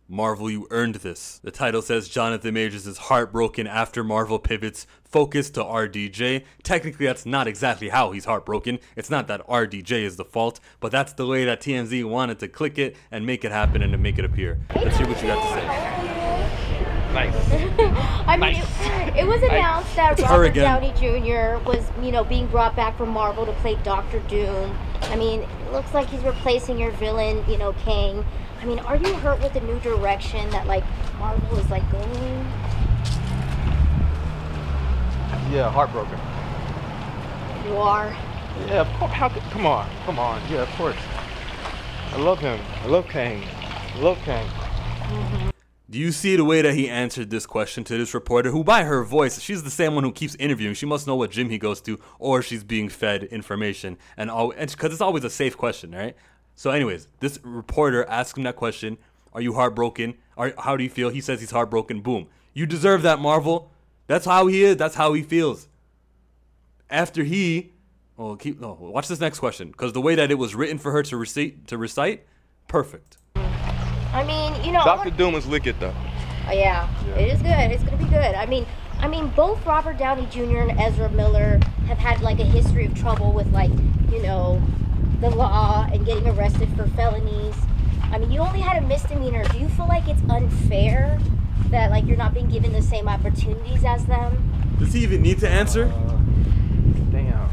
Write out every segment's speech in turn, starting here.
Marvel, you earned this. The title says Jonathan Majors is heartbroken after Marvel pivots focus to RDJ. Technically, that's not exactly how he's heartbroken. It's not that RDJ is the fault, but that's the way that TMZ wanted to click it and make it happen and to make it appear. Let's hear what you got to say. Nice. I mean, it was announced that Robert Downey Jr. was, being brought back from Marvel to play Doctor Doom. I mean, it looks like he's replacing your villain, Kang. I mean, are you hurt with the new direction that, Marvel is, going? Yeah, heartbroken. You are? Yeah, of course. Come on. Yeah, of course. I love him. I love Kang. Mm-hmm. Do you see the way that he answered this question to this reporter, who by her voice, she's the same one who keeps interviewing. She must know what gym he goes to, or she's being fed information, and because it's always a safe question, right? So anyways, this reporter asked him that question, are you heartbroken? How do you feel? He says he's heartbroken. Boom. You deserve that, Marvel. That's how he is. That's how he feels. After watch this next question, because the way that it was written for her to recite, perfect. I mean, Dr. Doom is wicked, though. Yeah, it is good. It's going to be good. I mean, both Robert Downey Jr. and Ezra Miller have had, a history of trouble with, the law and getting arrested for felonies. I mean, you only had a misdemeanor. Do you feel like it's unfair that, you're not being given the same opportunities as them? Does he even need to answer? Damn.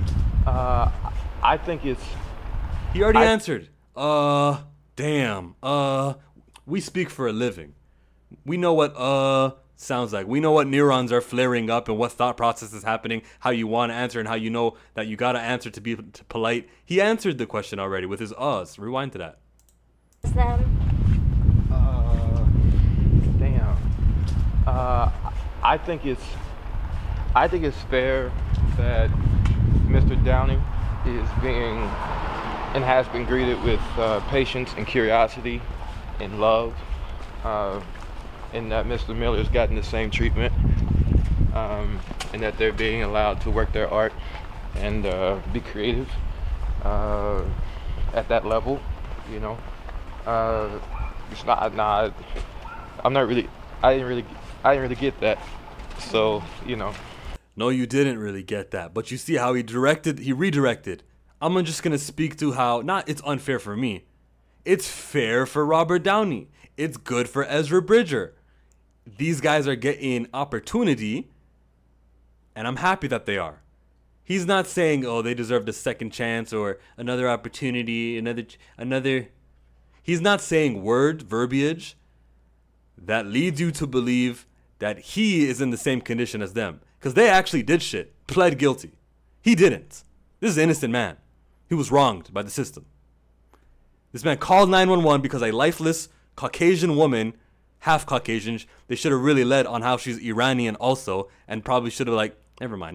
I think it's... He already answered. Damn. We speak for a living. We know what sounds like. We know what neurons are flaring up and what thought process is happening, how you want to answer and how you know that you got to answer to be polite. He answered the question already with his uhs. Rewind to that. Damn. I think it's fair that Mr. Downey is being and has been greeted with patience and curiosity and love, and that Mr. Miller's gotten the same treatment, and that they're being allowed to work their art and be creative at that level, It's not. I didn't really get that. So, No, you didn't really get that. But you see how he redirected. I'm just going to speak to how, not it's unfair for me. It's fair for Robert Downey. It's good for Ezra Bridger. These guys are getting opportunity, and I'm happy that they are. He's not saying, oh, they deserved a second chance or another opportunity, another. He's not saying verbiage that leads you to believe that he is in the same condition as them. Because they actually did shit, pled guilty. He didn't. This is an innocent man. He was wronged by the system. This man called 911 because a lifeless Caucasian woman, half Caucasian, they should have really led on how she's Iranian also, and probably should have never mind.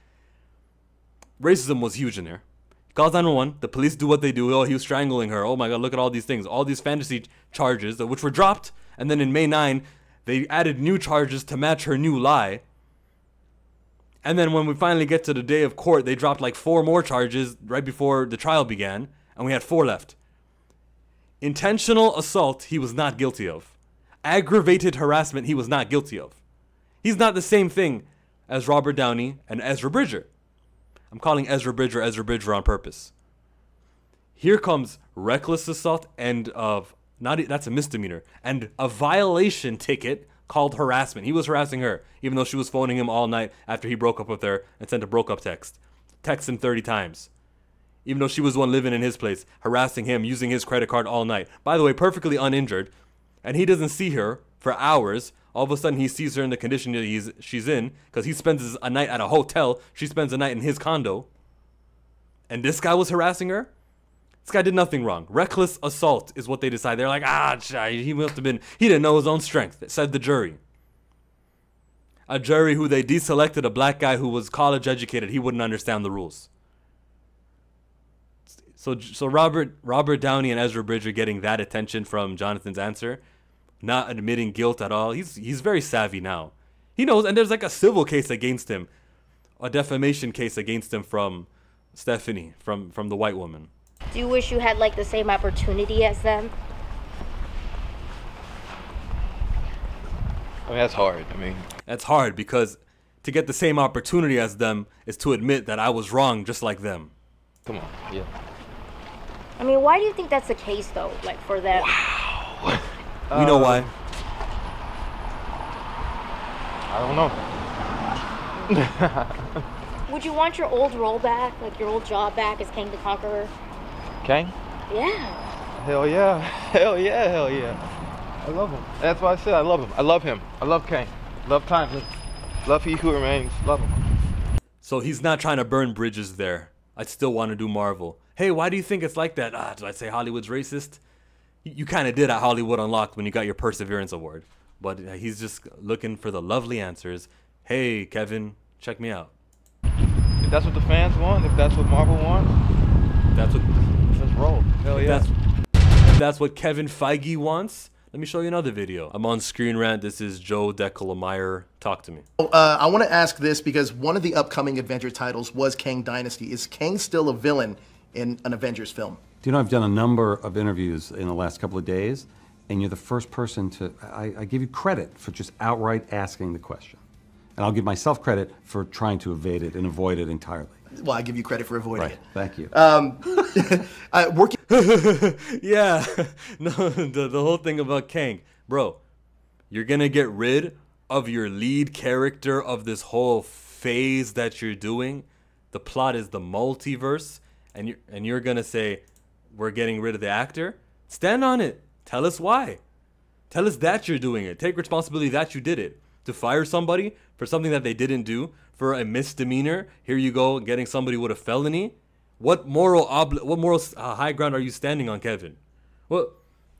Racism was huge in there. He calls 911, the police do what they do. Oh, he was strangling her. Oh my God, look at all these things. All these fantasy charges, which were dropped, and then in May 9, they added new charges to match her new lie. And then when we finally get to the day of court, they dropped 4 more charges right before the trial began, and we had 4 left. Intentional assault, he was not guilty of. Aggravated harassment, he was not guilty of. He's not the same thing as Robert Downey and Ezra Bridger. I'm calling Ezra Bridger on purpose. Here comes reckless assault and that's a misdemeanor, and a violation ticket called harassment. He was harassing her, even though she was phoning him all night after he broke up with her and sent a broke up text. Text him 30 times. Even though she was the one living in his place, harassing him, using his credit card all night. By the way, perfectly uninjured. And he doesn't see her for hours. All of a sudden, he sees her in the condition that she's in, because he spends a night at a hotel. She spends a night in his condo. And this guy was harassing her? This guy did nothing wrong. Reckless assault is what they decide. They're like, he didn't know his own strength, said the jury. A jury who they deselected a black guy who was college educated. He wouldn't understand the rules. So Robert Downey and Ezra Bridger getting that attention from Jonathan's answer, not admitting guilt at all. He's very savvy now. He knows, and there's a civil case against him, a defamation case against him from Stephanie, from the white woman. Do you wish you had the same opportunity as them? I mean, that's hard. I mean, That's hard because to get the same opportunity as them is to admit that I was wrong just like them. come on, yeah. I mean, why do you think that's the case though? Like for them? We know why. I don't know. Would you want your old role back, like your old job back as Kang the Conqueror? Kang? Yeah. Hell yeah. Hell yeah, hell yeah. I love him. That's why I said I love him. I love him. I love Kang. Love Timeless. Love He Who Remains. Love him. So he's not trying to burn bridges there. I still want to do Marvel. Hey, why do you think it's like that? Did I say Hollywood's racist? You kind of did at Hollywood Unlocked when you got your Perseverance Award. But he's just looking for the lovely answers. Hey, Kevin, check me out. If that's what the fans want, if that's what Marvel wants, That's what. let's roll. Hell yeah. If that's what Kevin Feige wants. Let me show you another video. I'm on Screen Rant. This is Joe Decolomeyer. Talk to me. I want to ask this because one of the upcoming Avenger titles was Kang Dynasty. Is Kang still a villain in an Avengers film? Do you know, I've done a number of interviews in the last couple of days, and you're the first person to, I give you credit for just outright asking the question. And I'll give myself credit for trying to evade it and avoid it entirely. Well, I give you credit for avoiding it. Thank you. Working. Yeah. No, the whole thing about Kang. Bro, you're going to get rid of your lead character of this whole phase that you're doing. The plot is the multiverse. And you're going to say, we're getting rid of the actor? Stand on it. Tell us why. Tell us that you're doing it. Take responsibility that you did it. To fire somebody for something that they didn't do, for a misdemeanor, here you go, getting somebody with a felony. What moral high ground are you standing on, Kevin? So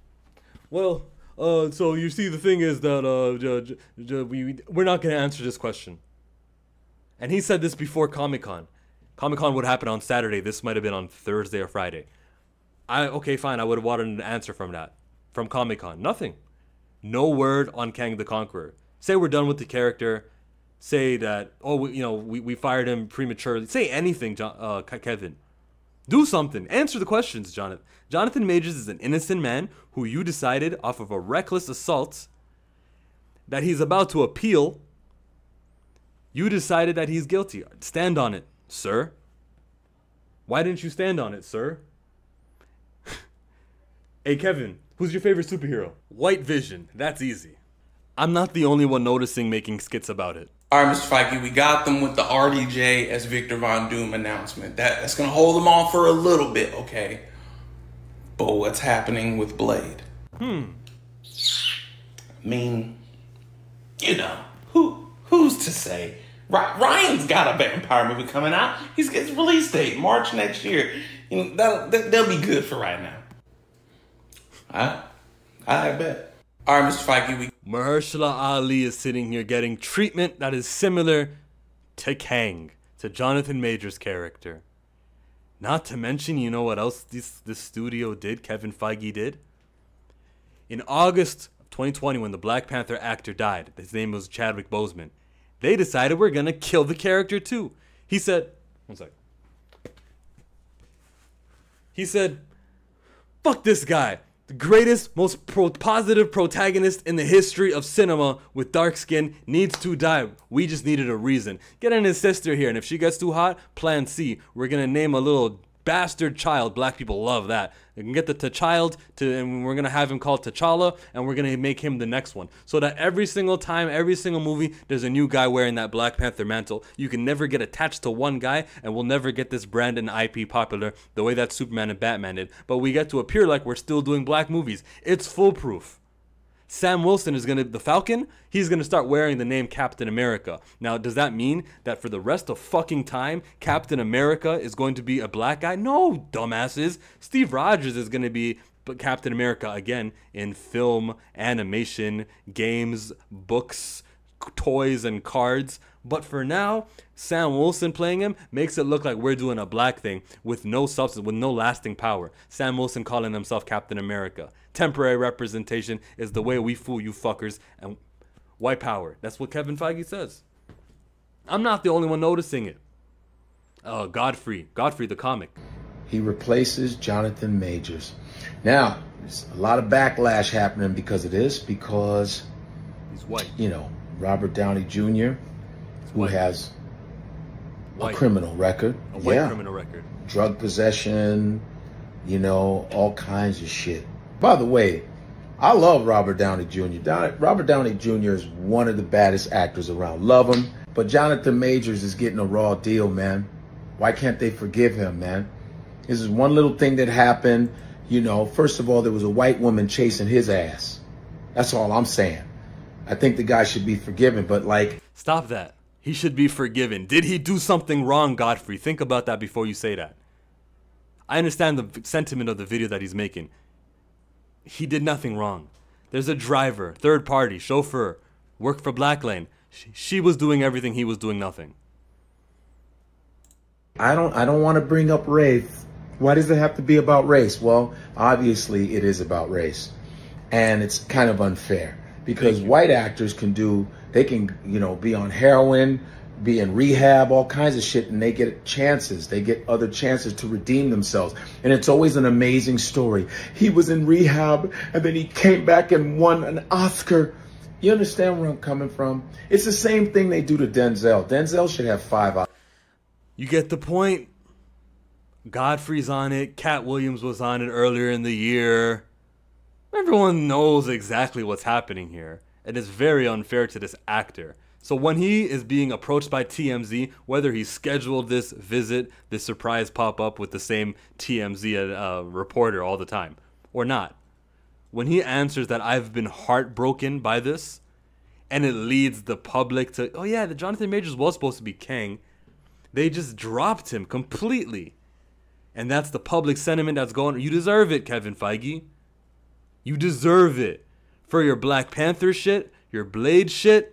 you see, the thing is that we're not going to answer this question. And he said this before Comic-Con. Comic-Con would happen on Saturday. This might have been on Thursday or Friday. Okay, fine. I would have wanted an answer from that. From Comic-Con. Nothing. No word on Kang the Conqueror. Say we're done with the character. Say that, we fired him prematurely. Say anything, Kevin. Do something. Answer the questions, Jonathan. Jonathan Majors is an innocent man who you decided off of a reckless assault that he's about to appeal. You decided that he's guilty. Stand on it, sir. Why didn't you stand on it, sir? Hey, Kevin, who's your favorite superhero? White Vision. That's easy. I'm not the only one noticing making skits about it. All right, Mr. Feige, we got them with the RDJ as Victor Von Doom announcement. That's going to hold them on for a little bit, okay? But what's happening with Blade? I mean, who's to say? Ryan's got a vampire movie coming out. He's got his release date, March next year. They'll be good for right now. I bet. All right, Mr. Feige, Mahershala Ali is sitting here getting treatment that is similar to Kang, to Jonathan Majors' character. Not to mention, you know what else this studio did, Kevin Feige did? In August of 2020, when the Black Panther actor died, his name was Chadwick Boseman, they decided we're going to kill the character too. He said, fuck this guy. The greatest, most positive protagonist in the history of cinema with dark skin needs to die. We just needed a reason. Get in his sister here, and if she gets too hot, plan C. We're going to name a little bastard child. Black people love that. We can get the T'Child, and we're going to have him called T'Challa, and we're going to make him the next one. So that every single time, every single movie, there's a new guy wearing that Black Panther mantle. You can never get attached to one guy, and we'll never get this brand and IP popular the way that Superman and Batman did. But we get to appear like we're still doing black movies. It's foolproof. Sam Wilson is the Falcon, he's going to start wearing the name Captain America. Now, does that mean that for the rest of fucking time, Captain America is going to be a black guy? No, dumbasses. Steve Rogers is going to be Captain America again in film, animation, games, books, toys, and cards. But for now, Sam Wilson playing him makes it look like we're doing a black thing with no substance, with no lasting power. Sam Wilson calling himself Captain America. Temporary representation is the way we fool you fuckers, and white power. That's what Kevin Feige says. I'm not the only one noticing it. Godfrey the comic. He replaces Jonathan Majors. Now, there's a lot of backlash happening because of this, because He's white. You know, Robert Downey Jr., who white. has White. a criminal record. A white criminal record. Drug possession, you know, all kinds of shit. By the way, I love Robert Downey Jr. Robert Downey Jr. is one of the baddest actors around. Love him. But Jonathan Majors is getting a raw deal, man. Why can't they forgive him, man? This is one little thing that happened. You know, first of all, there was a white woman chasing his ass. That's all I'm saying. I think the guy should be forgiven, but like... Stop that. He should be forgiven. Did he do something wrong, Godfrey? Think about that before you say that. I understand the sentiment of the video that he's making. He did nothing wrong. There's a driver, third party, chauffeur, worked for Black Lane. She was doing everything, he was doing nothing. I don't want to bring up race. Why does it have to be about race? Well, obviously it is about race. And it's kind of unfair because white actors can you know, be on heroin, be in rehab, all kinds of shit, and they get chances. They get other chances to redeem themselves. And it's always an amazing story. He was in rehab, and then he came back and won an Oscar. You understand where I'm coming from? It's the same thing they do to Denzel. Denzel should have 5 Oscars. You get the point. Godfrey's on it. Cat Williams was on it earlier in the year. Everyone knows exactly what's happening here. And it's very unfair to this actor. So when he is being approached by TMZ, whether he scheduled this visit, this surprise pop-up with the same TMZ reporter all the time, or not, when he answers that I've been heartbroken by this, and it leads the public to, oh yeah, the Jonathan Majors was supposed to be Kang, they just dropped him completely. And that's the public sentiment that's going, you deserve it, Kevin Feige. You deserve it. For your Black Panther shit, your Blade shit,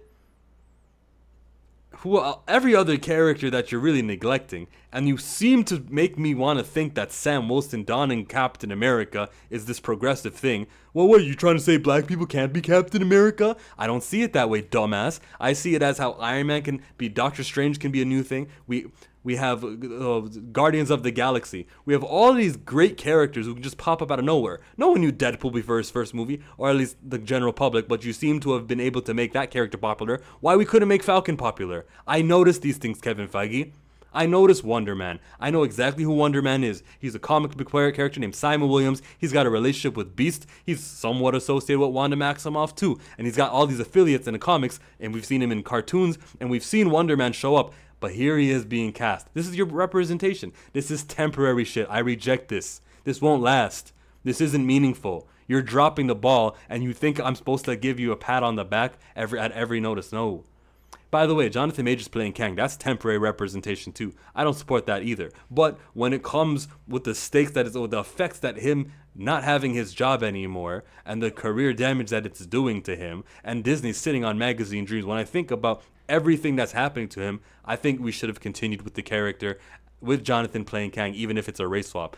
every other character that you're really neglecting, and you seem to make me want to think that Sam Wilson donning Captain America is this progressive thing. Well, what, are you trying to say black people can't be Captain America? I don't see it that way, dumbass. I see it as how Iron Man can be, Doctor Strange can be a new thing. We have Guardians of the Galaxy. We have all these great characters who can just pop up out of nowhere. No one knew Deadpool before his first movie, or at least the general public, but you seem to have been able to make that character popular. Why we couldn't make Falcon popular? I noticed these things, Kevin Feige. I noticed Wonder Man. I know exactly who Wonder Man is. He's a comic book character named Simon Williams. He's got a relationship with Beast. He's somewhat associated with Wanda Maximoff too. And he's got all these affiliates in the comics, and we've seen him in cartoons, and we've seen Wonder Man show up. But here he is being cast. This is your representation. This is temporary shit. I reject this. This won't last. This isn't meaningful. You're dropping the ball, and you think I'm supposed to give you a pat on the back at every notice. No. By the way, Jonathan Majors playing Kang, that's temporary representation too. I don't support that either. But when it comes with the stakes that is, or the effects that him not having his job anymore, and the career damage that it's doing to him, and Disney sitting on magazine dreams, when I think about everything that's happening to him, I think we should have continued with the character, with Jonathan playing Kang, even if it's a race swap.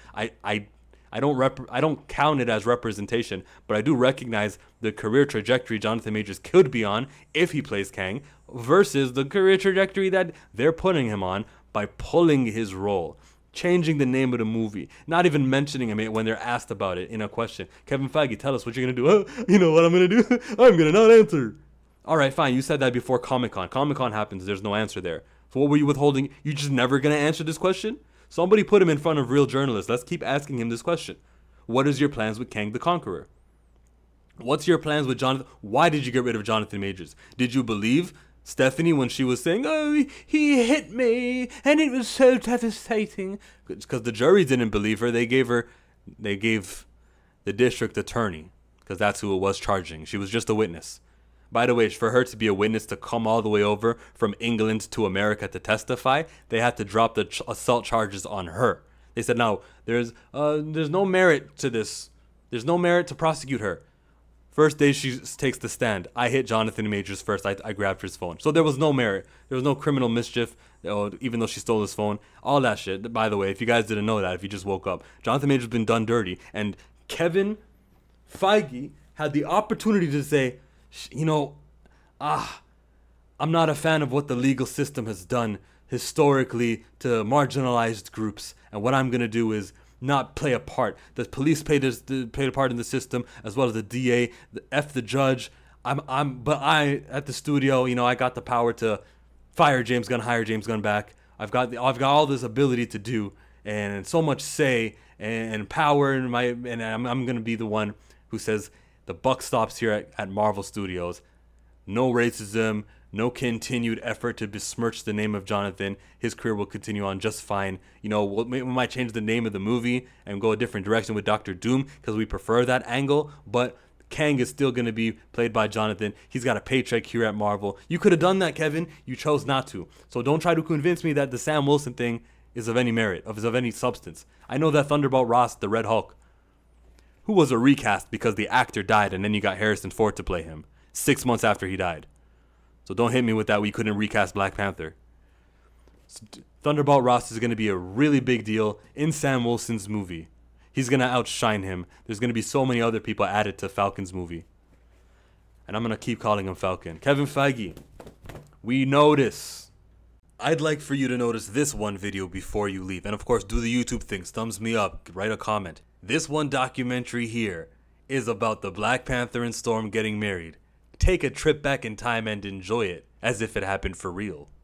I don't count it as representation, but I do recognize the career trajectory Jonathan Majors could be on if he plays Kang versus the career trajectory that they're putting him on by pulling his role, changing the name of the movie, not even mentioning him when they're asked about it in a question. Kevin Feige, tell us what you're going to do. Oh, you know what I'm going to do? I'm going to not answer. All right, fine. You said that before Comic-Con. Comic-Con happens. There's no answer there. So what were you withholding? You just never going to answer this question? Somebody put him in front of real journalists. Let's keep asking him this question. What is your plans with Kang the Conqueror? What's your plans with Jonathan? Why did you get rid of Jonathan Majors? Did you believe Stephanie when she was saying, oh, he hit me and it was so devastating? Because the jury didn't believe her. They gave the district attorney, because that's who it was charging. She was just a witness. By the way, for her to be a witness to come all the way over from England to America to testify, they had to drop the assault charges on her. They said, no, there's no merit to this. There's no merit to prosecute her. First day she takes the stand, I hit Jonathan Majors first. I grabbed his phone. So there was no merit. There was no criminal mischief, even though she stole his phone. All that shit. By the way, if you guys didn't know that, if you just woke up, Jonathan Majors has been done dirty. And Kevin Feige had the opportunity to say, you know, I'm not a fan of what the legal system has done historically to marginalized groups. And what I'm going to do is not play a part. The police played a part in the system, as well as the DA, the judge. But I at the studio, you know, I got the power to fire James Gunn, hire James Gunn back. I've got all this ability to do and so much say and power in my, and I'm gonna be the one who says the buck stops here at Marvel Studios. No racism, no continued effort to besmirch the name of Jonathan. His career will continue on just fine. You know, we might change the name of the movie and go a different direction with Doctor Doom because we prefer that angle, but Kang is still going to be played by Jonathan. He's got a paycheck here at Marvel. You could have done that, Kevin. You chose not to. So don't try to convince me that the Sam Wilson thing is of any merit, is of any substance. I know that Thunderbolt Ross, the Red Hulk, who was a recast because the actor died and then you got Harrison Ford to play him 6 months after he died. So don't hit me with that we couldn't recast Black Panther. Thunderbolt Ross is going to be a really big deal in Sam Wilson's movie. He's going to outshine him. There's going to be so many other people added to Falcon's movie. And I'm going to keep calling him Falcon. Kevin Feige, we notice. I'd like for you to notice this one video before you leave. And of course, do the YouTube things. Thumbs me up. Write a comment. This one documentary here is about the Black Panther and Storm getting married. Take a trip back in time and enjoy it as if it happened for real.